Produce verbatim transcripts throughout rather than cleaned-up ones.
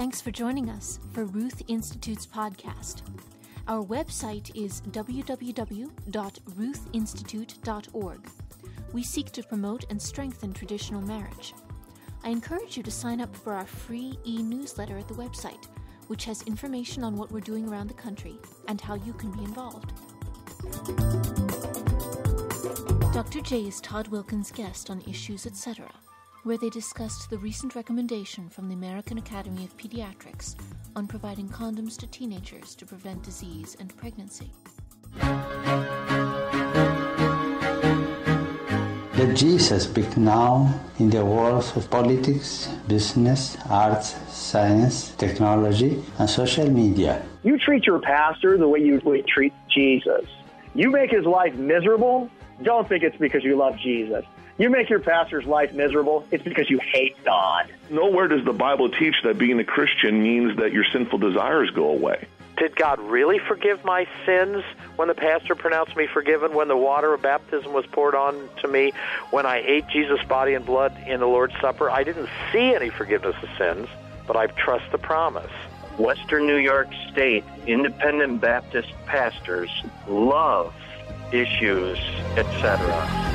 Thanks for joining us for Ruth Institute's podcast. Our website is w w w dot ruth institute dot org. We seek to promote and strengthen traditional marriage. I encourage you to sign up for our free e-newsletter at the website, which has information on what we're doing around the country and how you can be involved. Doctor J is Todd Wilkins' guest on Issues, et cetera, where they discussed the recent recommendation from the American Academy of Pediatrics on providing condoms to teenagers to prevent disease and pregnancy. Let Jesus speak now in the worlds of politics, business, arts, science, technology, and social media. You treat your pastor the way you would treat Jesus. You make his life miserable, don't think it's because you love Jesus. You make your pastor's life miserable, it's because you hate God. Nowhere does the Bible teach that being a Christian means that your sinful desires go away. Did God really forgive my sins when the pastor pronounced me forgiven, when the water of baptism was poured on to me, when I ate Jesus' body and blood in the Lord's Supper? I didn't see any forgiveness of sins, but I trust the promise. Western New York State independent Baptist pastors love issues, et cetera.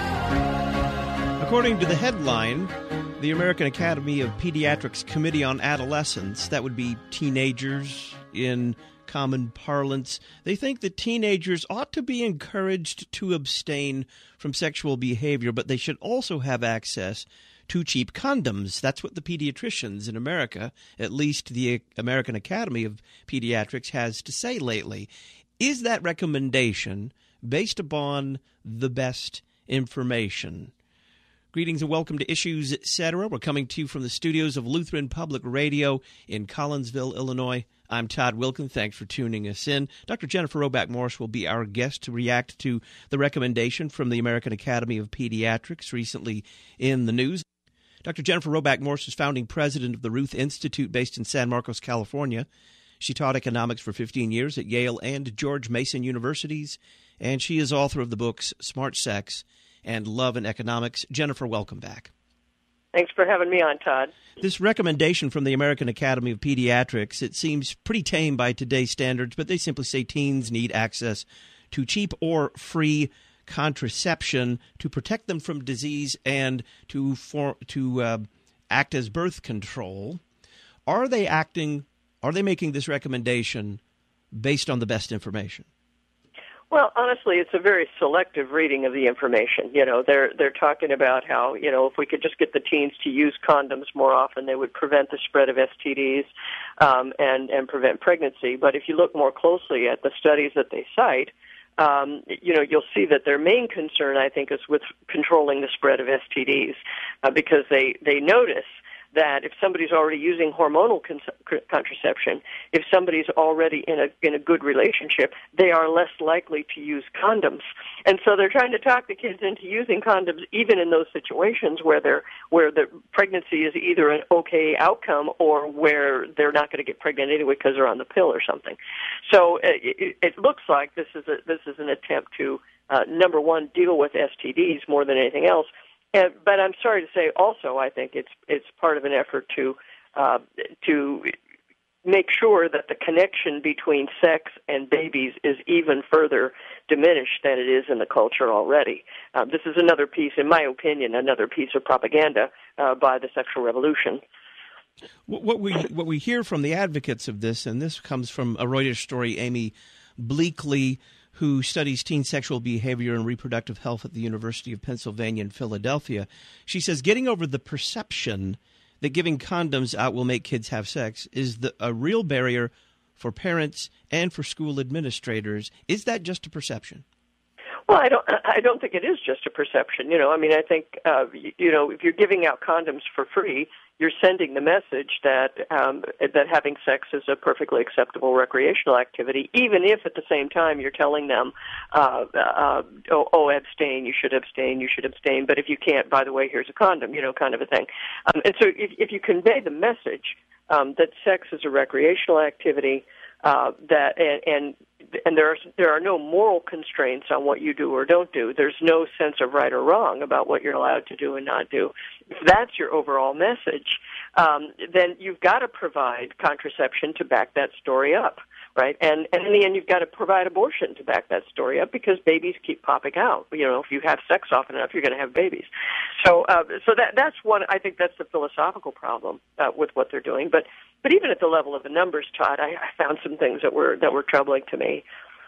According to the headline, the American Academy of Pediatrics Committee on Adolescence, that would be teenagers in common parlance, they think that teenagers ought to be encouraged to abstain from sexual behavior, but they should also have access to cheap condoms. That's what the pediatricians in America, at least the American Academy of Pediatrics, has to say lately. Is that recommendation based upon the best information? Greetings and welcome to Issues, et cetera. We're coming to you from the studios of Lutheran Public Radio in Collinsville, Illinois. I'm Todd Wilkins. Thanks for tuning us in. Doctor Jennifer Roback-Morris will be our guest to react to the recommendation from the American Academy of Pediatrics recently in the news. Doctor Jennifer Roback-Morris is founding president of the Ruth Institute based in San Marcos, California. She taught economics for fifteen years at Yale and George Mason Universities, and she is author of the books Smart Sex and Love and Economics. Jennifer, welcome back. Thanks for having me on, Todd. This recommendation from the American Academy of Pediatrics, it seems pretty tame by today's standards, but they simply say teens need access to cheap or free contraception to protect them from disease and to for, to uh, act as birth control. Are they acting, are they making this recommendation based on the best information? Well, honestly, it's a very selective reading of the information. You know, they're they're talking about how, you know, if we could just get the teens to use condoms more often, they would prevent the spread of S T Ds um, and and prevent pregnancy. But if you look more closely at the studies that they cite, um, you know, you'll see that their main concern, I think, is with controlling the spread of S T Ds uh, because they they notice that if somebody's already using hormonal con- contraception, if somebody's already in a in a good relationship, they are less likely to use condoms. And so they're trying to talk the kids into using condoms even in those situations where they're where the pregnancy is either an okay outcome or where they're not going to get pregnant anyway because they're on the pill or something. So it, it looks like this is a, this is an attempt to uh, number one, deal with S T Ds more than anything else. Uh, but I'm sorry to say, also, I think it's it's part of an effort to uh, to make sure that the connection between sex and babies is even further diminished than it is in the culture already. Uh, this is another piece, in my opinion, another piece of propaganda uh, by the sexual revolution. What we what we hear from the advocates of this, and this comes from a Reuters story, Amy Bleakley, who studies teen sexual behavior and reproductive health at the University of Pennsylvania in Philadelphia. She says getting over the perception that giving condoms out will make kids have sex is the, a real barrier for parents and for school administrators. Is that just a perception? Well, I don't. I don't think it is just a perception. You know, I mean, I think uh, you know, if you're giving out condoms for free, you're sending the message that um, that having sex is a perfectly acceptable recreational activity, even if at the same time you're telling them, uh, uh, oh, oh, abstain, you should abstain, you should abstain. But if you can't, by the way, here's a condom. You know, kind of a thing. Um, and so, if, if you convey the message um, that sex is a recreational activity, uh, that and, and and there are there are no moral constraints on what you do or don't do. There's no sense of right or wrong about what you're allowed to do and not do. If that's your overall message, um, then you've got to provide contraception to back that story up, right? And and in the end, you've got to provide abortion to back that story up because babies keep popping out. You know, if you have sex often enough, you're going to have babies. So uh, so that that's one. I think that's the philosophical problem uh, with what they're doing, but. But even at the level of the numbers, Todd, I, I found some things that were that were troubling to me.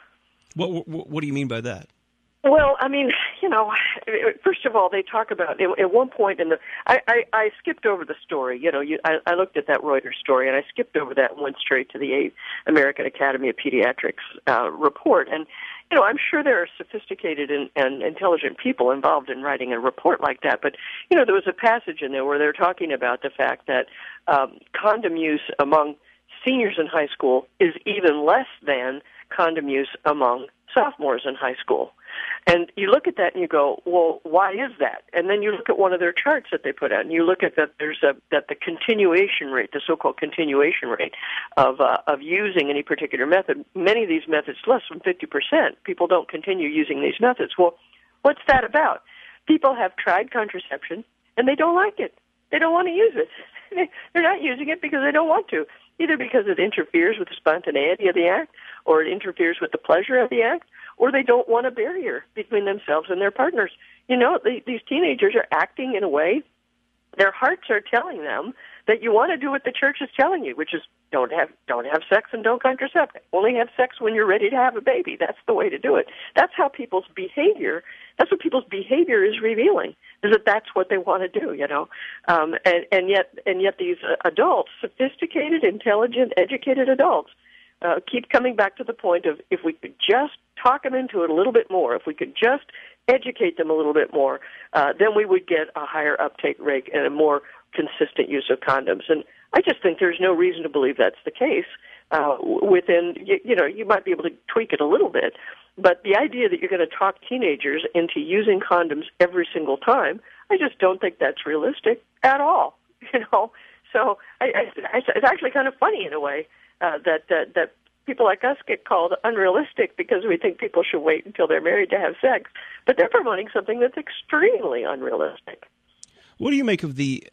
What, what What do you mean by that? Well, I mean, you know, first of all, they talk about at one point in the. I, I, I skipped over the story. You know, you, I, I looked at that Reuters story and I skipped over that and went straight to the American Academy of Pediatrics uh, report. And you know, I'm sure there are sophisticated and, and intelligent people involved in writing a report like that. But you know, there was a passage in there where they're talking about the fact that um, condom use among seniors in high school is even less than condom use among sophomores in high school. And you look at that and you go, well, why is that? And then you look at one of their charts that they put out, and you look at that there's a that the continuation rate, the so-called continuation rate of uh, of using any particular method. Many of these methods, less than fifty percent, people don't continue using these methods. Well, what's that about? People have tried contraception and they don't like it. They don't want to use it. They're not using it because they don't want to, either because it interferes with the spontaneity of the act, or it interferes with the pleasure of the act, or they don't want a barrier between themselves and their partners. You know, the, these teenagers are acting in a way, their hearts are telling them that you want to do what the church is telling you, which is don't have don't have sex and don't contracept. Only have sex when you're ready to have a baby. That's the way to do it. That's how people's behavior, that's what people's behavior is revealing, is that that's what they want to do, you know. Um, and, and yet and yet these adults, sophisticated, intelligent, educated adults, uh, keep coming back to the point of if we could just talk them into it a little bit more, if we could just educate them a little bit more, uh, then we would get a higher uptake rate and a more consistent use of condoms. And I just think there's no reason to believe that's the case. Uh, within, you, you know, you might be able to tweak it a little bit, but the idea that you're going to talk teenagers into using condoms every single time, I just don't think that's realistic at all. You know, so I, I, it's actually kind of funny in a way uh, that uh, that people like us get called unrealistic because we think people should wait until they're married to have sex, but they're promoting something that's extremely unrealistic. What do you make of the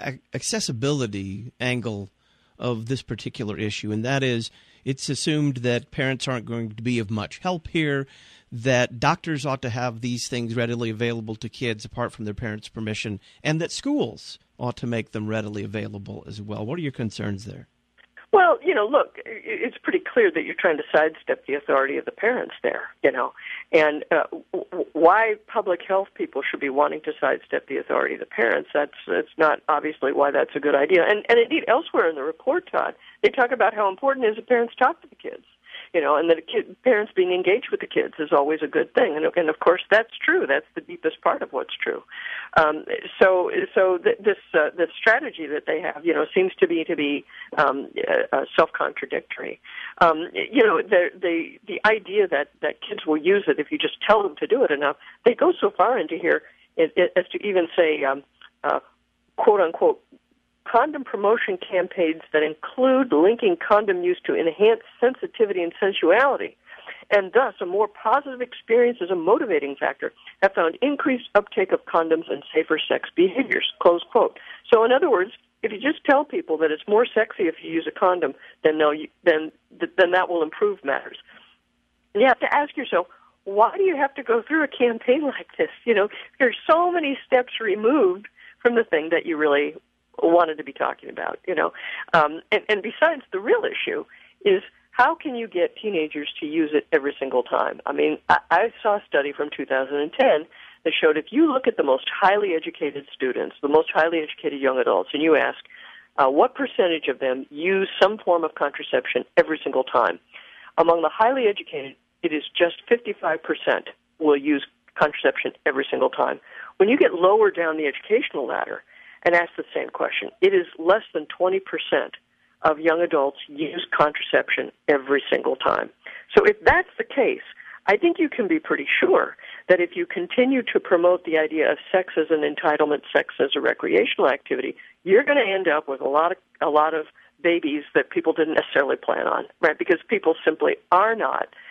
accessibility angle of this particular issue? And that is, it's assumed that parents aren't going to be of much help here, that doctors ought to have these things readily available to kids apart from their parents' permission, and that schools ought to make them readily available as well. What are your concerns there? Well, you know, look, it's pretty clear that you're trying to sidestep the authority of the parents there, you know, and uh, w- why public health people should be wanting to sidestep the authority of the parents, that's that's not obviously why that's a good idea. And, and indeed, elsewhere in the report, Todd, they talk about how important it is that parents talk to the kids, you know, and that kid, parents being engaged with the kids is always a good thing. And, and of course, that's true. That's the deepest part of what's true. Um, so, so th- this uh, this strategy that they have, you know, seems to be to be um, uh, self-contradictory. Um, you know, the the the idea that, that kids will use it if you just tell them to do it enough, they go so far into here as, as to even say, um, uh, quote unquote, condom promotion campaigns that include linking condom use to enhanced sensitivity and sensuality, and thus a more positive experience as a motivating factor, have found increased uptake of condoms and safer sex behaviors, close quote. So in other words, if you just tell people that it's more sexy if you use a condom, then they'll, then, then that will improve matters. And you have to ask yourself, why do you have to go through a campaign like this? You know, there's so many steps removed from the thing that you really wanted to be talking about, you know. Um, and, and besides, the real issue is how can you get teenagers to use it every single time? I mean, I, I saw a study from two thousand ten that showed if you look at the most highly educated students, the most highly educated young adults, and you ask uh, what percentage of them use some form of contraception every single time, among the highly educated, it is just fifty-five percent will use contraception every single time. When you get lower down the educational ladder and ask the same question, it is less than twenty percent of young adults use contraception every single time. So if that's the case, I think you can be pretty sure that if you continue to promote the idea of sex as an entitlement, sex as a recreational activity, you're going to end up with a lot of a lot of babies that people didn't necessarily plan on, right? Because people simply are not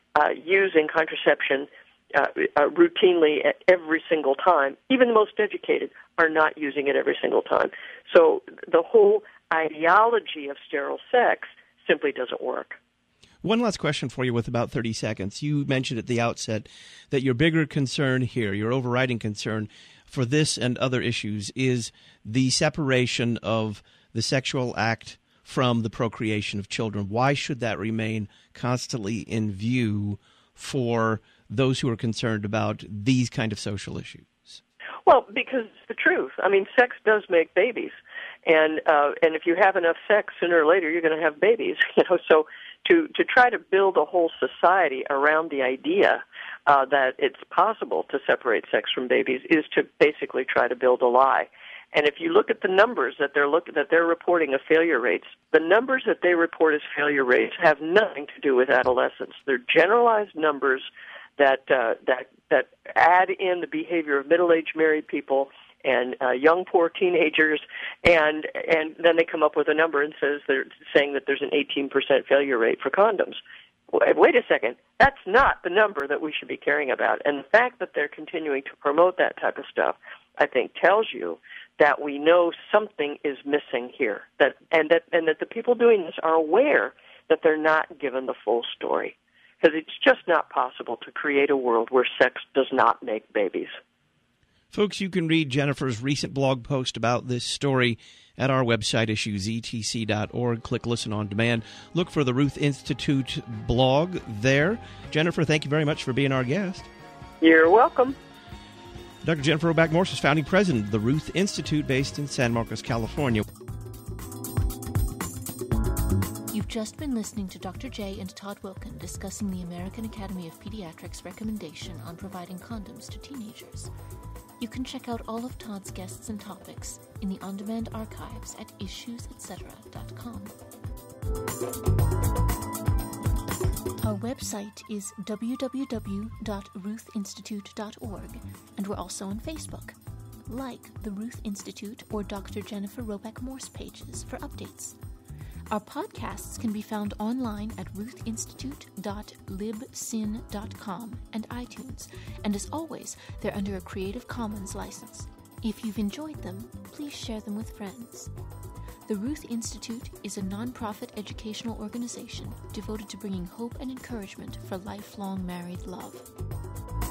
uh, using contraception uh, uh, routinely at every single time. Even the most educated are not using it every single time. So the whole ideology of sterile sex simply doesn't work. One last question for you with about thirty seconds. You mentioned at the outset that your bigger concern here, your overriding concern for this and other issues, is the separation of the sexual act from the procreation of children. Why should that remain constantly in view for those who are concerned about these kind of social issues? Well, because it's the truth. I mean, sex does make babies. And uh, and if you have enough sex, sooner or later you're going to have babies. You know, so to to try to build a whole society around the idea uh, that it's possible to separate sex from babies is to basically try to build a lie. And if you look at the numbers that they're look that they're reporting of failure rates, the numbers that they report as failure rates have nothing to do with adolescence. They're generalized numbers that uh, that that add in the behavior of middle-aged married people and uh, young poor teenagers, and and then they come up with a number and says they're saying that there's an eighteen percent failure rate for condoms. Wait a second, that's not the number that we should be caring about. And the fact that they're continuing to promote that type of stuff, I think, tells you that we know something is missing here, that and that and that the people doing this are aware that they're not given the full story, because it's just not possible to create a world where sex does not make babies. Folks, you can read Jennifer's recent blog post about this story at our website, issues e t c dot org. Click Listen on Demand. Look for the Ruth Institute blog there. Jennifer, thank you very much for being our guest. You're welcome. Doctor Jennifer Roback Morse is founding president of the Ruth Institute based in San Marcos, California. You've just been listening to Doctor J and Todd Wilkin discussing the American Academy of Pediatrics recommendation on providing condoms to teenagers. You can check out all of Todd's guests and topics in the on-demand archives at issues et cetera dot com. Our website is w w w dot ruth institute dot org, and we're also on Facebook. Like the Ruth Institute or Doctor Jennifer Roback Morse pages for updates. Our podcasts can be found online at ruth institute dot libsyn dot com and iTunes, and as always, they're under a Creative Commons license. If you've enjoyed them, please share them with friends. The Ruth Institute is a nonprofit educational organization devoted to bringing hope and encouragement for lifelong married love.